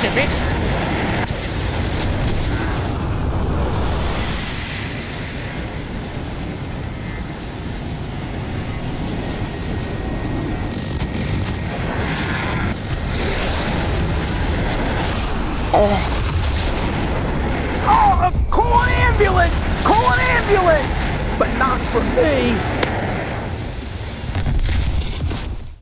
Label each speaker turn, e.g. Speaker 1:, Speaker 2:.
Speaker 1: Gotcha, bitch!
Speaker 2: Oh, call an ambulance! Call an ambulance! But not for me!